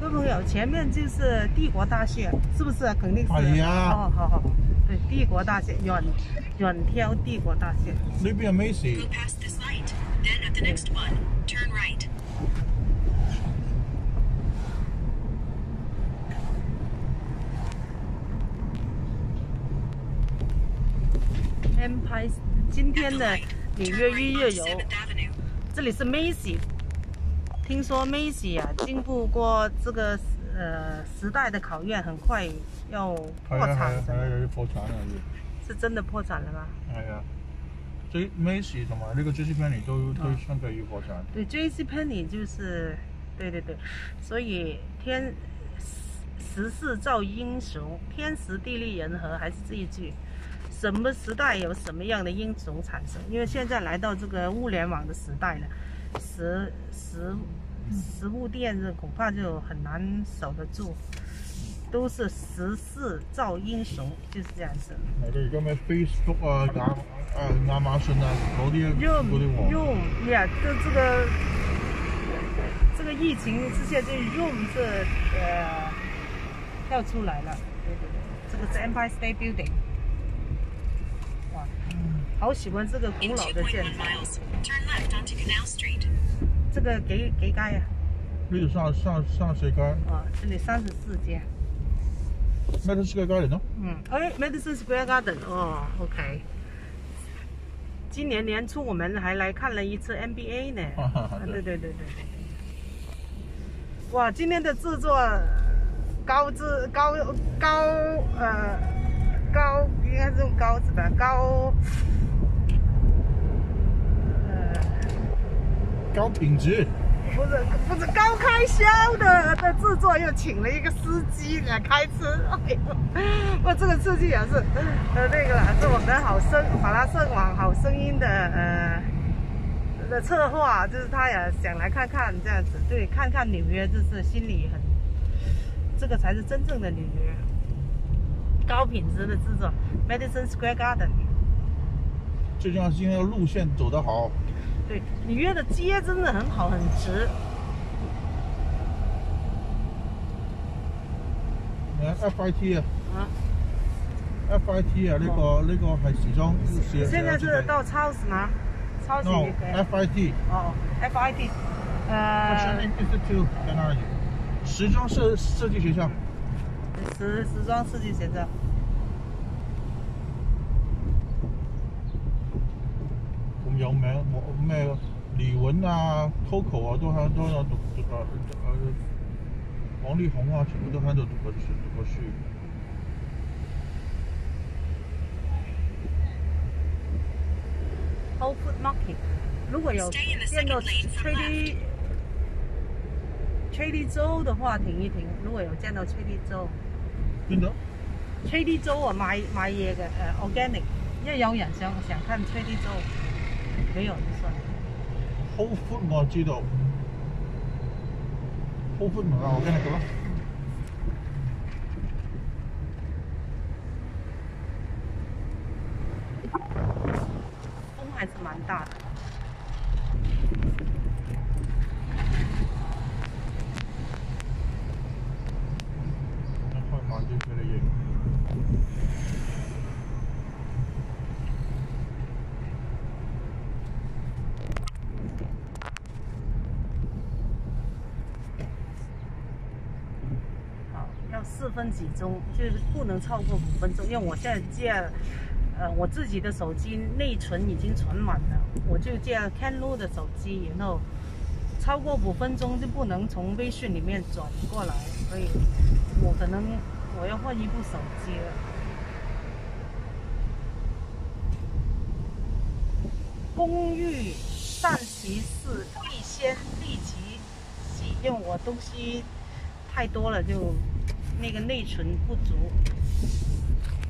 位朋友，前面就是帝国大学，是不是？肯定是。 係啊。 哦，好。对，帝国大学，远眺帝国大学。 呢邊係 Macy。 Go past this light, then at the next one, turn right. Empire， 今天的纽约一日游，这里是 Macy。听说 Macy 啊，经不过这个时代的考验，很快要破产。 係啊，又要破產啦要。 是真的破產了嗎？ 係啊，Macy 同埋呢個 JCPenney 都相繼要破產。 對 ，JCPenney 就是對，所以時勢造英雄，天時地利人和，還是這一句。什麼時代有什麼樣的英雄產生？因為現在來到這個物聯網的時代了，食物店這恐怕就很難守得住，都是時勢造英雄，就是這樣子。 係咯，而家咩 Facebook 啊、亞馬遜啊嗰啲王。 Room 呀，就這個疫情之下，這 Room 是跳出來了。對，這個是 Empire State Building。哇，好喜歡這個古老的建築。這個幾街啊？ 呢度34街。 哦，這裡34街。 Madison Square Garden 咯。 Madison Square Garden。哦 ，OK。今年年初我們還來看了一次 NBA 呢。對。哇，今天的製作高，應該是用高字吧？ 高品質。 不是高開銷的製作，又請了一個司機來開車。哎呦，哇，這個司機也是那個啦，是我們法拉盛網好聲音的策劃，就是他也想來看看這樣子，對，看看紐約，就是心裡很，這個才是真正的紐約，高品質的製作 ，Madison Square Garden。 最重要是今天的路線走得好。 對，紐約的街真的很好，很直。 FIT 啊，FIT 啊，呢個係時裝。 現在是到超市嗎？超市也可以。 FIT。 哦 ，FIT。 Fashion Institute 在那裡，時裝設計學校。 時裝設計學校。 咁有名咩？李玟啊、Coco 啊，都喺度讀王力宏啊，全部都喺度讀過書。 Whole Food Market， 如果有見到 Trader Joe 的話，停一停。如果有見到 Trader Joe， 邊度 ？Trader Joe 啊，買嘢嘅organic， 因為有人想看 Trader Joe， 沒有就算了。 Whole Food 我知道 ，Whole Food 唔係organic嘅咩？ 風還是蠻大的。 開慢啲俾你影。 要4分幾鐘，就是不能超過5分鐘，因為我現在借我自己的手機內存已經存滿了，我就借 Canlu 的手機，然後超過5分鐘就不能從微信裡面轉過來，所以我要換一部手機了。公寓疝氣室必先立即洗，因為我東西太多了，就那個內存不足。